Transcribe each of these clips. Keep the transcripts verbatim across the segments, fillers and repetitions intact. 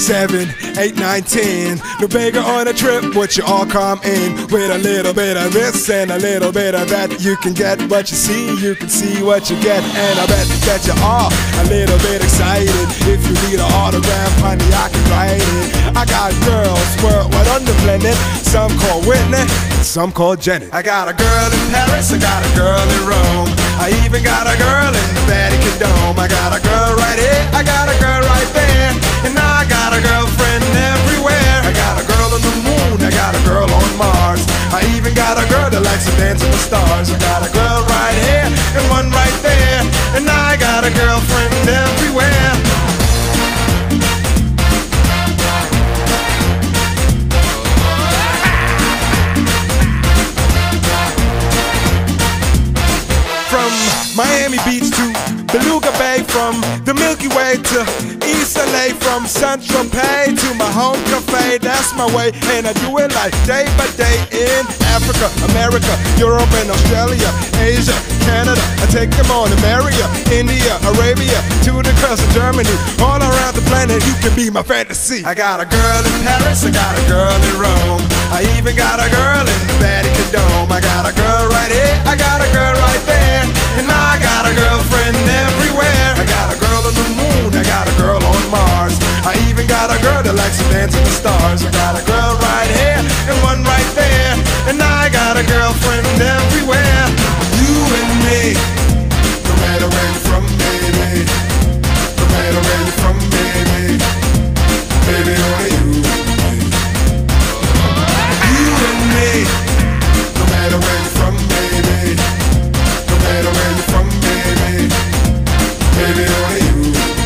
seven, eight, nine, ten. No bigger on a trip, would you all come in? With a little bit of this and a little bit of that. You can get what you see, you can see what you get. And I bet that you are a little bit excited. If you need an autograph, honey, I can write it. I got girls worldwide on the planet. Some call Whitney, some call Janet. I got a girl in Paris, I got a girl in Rome. I even got a girl in the Vatican Dome. I got a girl right here, I got a girl right there. And I got a girlfriend everywhere. I got a girl on the moon, I got a girl on Mars. I even got a girl that likes to dance with the stars. I got a girl right here and one right there. And I got a girlfriend everywhere. From Miami Beach to Beluga Bay, from the Milky Way to East L A, from Saint-Tropez to my home cafe. That's my way, and I do it like day by day in Africa, America, Europe and Australia, Asia, Canada. I take them on to America, India, Arabia, to the coast of Germany. All around the planet, you can be my fantasy. I got a girl in Paris, I got a girl in Rome. I even got a girl in the Vatican Dome. I got a girl right here, I got a girl right there. And I got a girlfriend everywhere. I got a girl on the moon, I got a girl on Mars. I even got a girl that likes to dance with the stars. I got a girl right here and one right there. And I got a girlfriend everywhere. You and me, no matter where you're from, baby. No matter where you're from, baby. Baby, only you. You and me, no matter where you're from, baby. No matter where you're from, baby. Baby, only you.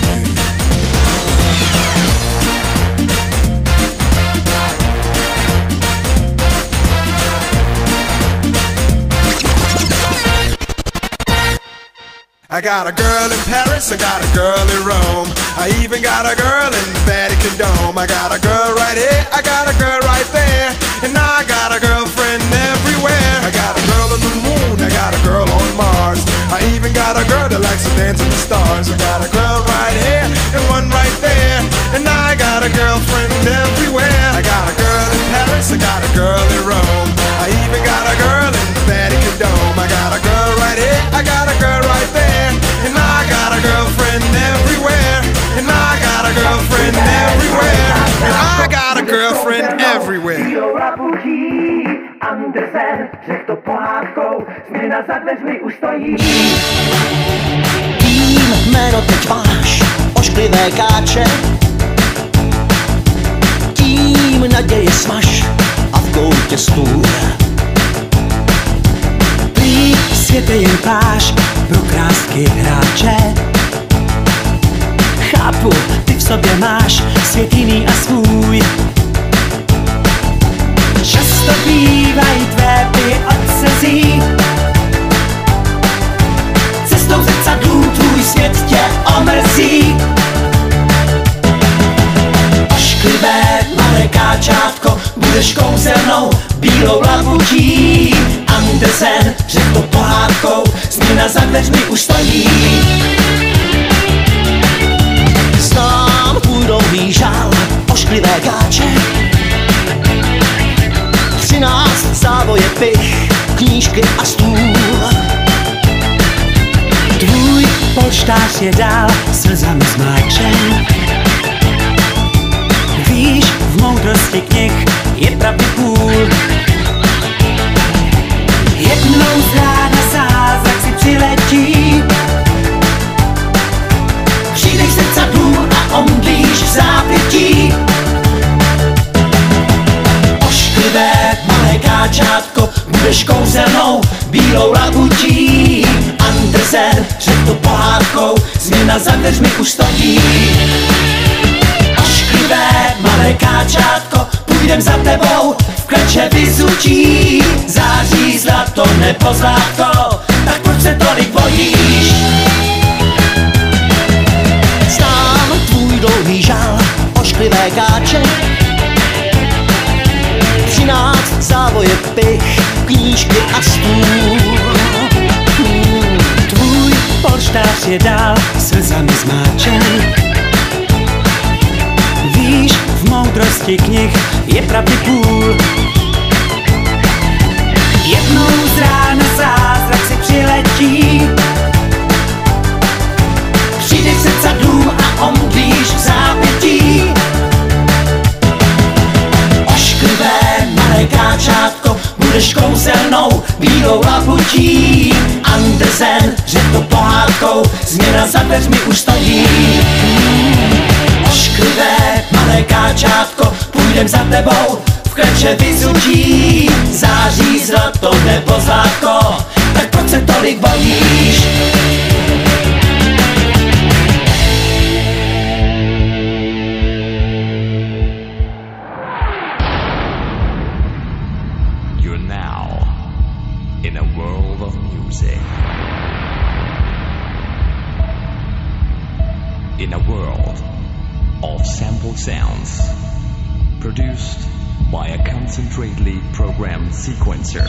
I got a girl in Paris, I got a girl in Rome. I even got a girl in the Vatican Dome. I got a girl right here, I got a girl right there. And I got a girlfriend everywhere. I got a girl on the moon, I got a girl on Mars. I even got a girl that likes to dance with the stars. I got a girl right here and one right there. And I got a girlfriend everywhere. I got a girl in Paris, I got a girl in Rome. I even got a girl in the Vatican Dome. I got a girl right here, I got a girl right there. And I got a girlfriend everywhere. And I got a girlfriend everywhere. And I got a girlfriend everywhere. Andersen, řek to pohádkou, změna za dveřmi už stojí. Kým jméno teď máš, ošklivé káče, tím naděje smaž a v koutě stůl. Prý svět je jen pláž pro krásky hráče. Chápu, ty v sobě máš svět jiný a svůj. Často bývají tvé py odsezí. Cestou zrcadlů tvůj svět tě omrzí. Ošklivé malé káčátko, budeš kouzelnou bílou labutí. Andersen, řek to pohádkou, změna za dveřmi už stojí. Znám tvůj dlouhý žál, ošklivé káče. Třináct závoje pich, knížky a stůl. Tvůj polštář je dál slzami zmáčen. Víš, v moudrosti knih je pravdy půl. Jednou z rána zázrak si přiletí. Přijdeš zrcadlům a omdlíš v zápětí. Ošklivé malé káčátko, budeš kouzelnou bílou labutí. Andersen, řek to pohádkou, změna za dveřmi už stojí. Ošklivé malé káčátko, půjdem za tebou, v kleče vyzučí. Září zlato nebo zlátko, tak proč se tolik bojíš? Znám tvůj dlouhý žál, ošklivé káče. Třináct závoje pich, knížky a stůl. Hmm, tvůj polštář je dál slzami zmáčen. Víš, části knih je pravdy půl. Jednou z rána zázrak si přiletí, přijdeš se cadům a omdlíš v zápětí. Ošklivé malé káčátko, budeš kouzelnou bílou labutí. Andersen řekl to pohádkou, změna za dveřmi už stojí. Ošklivé malé káčátko, půjdem za tebou v kleče vyzutí. Září zlato nebo zlátko, tak proč se tolik bojíš? You're now in a world of music. In a world of sample sounds produced by a concentratedly programmed sequencer.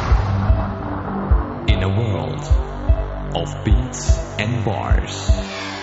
In a world of beats and bars.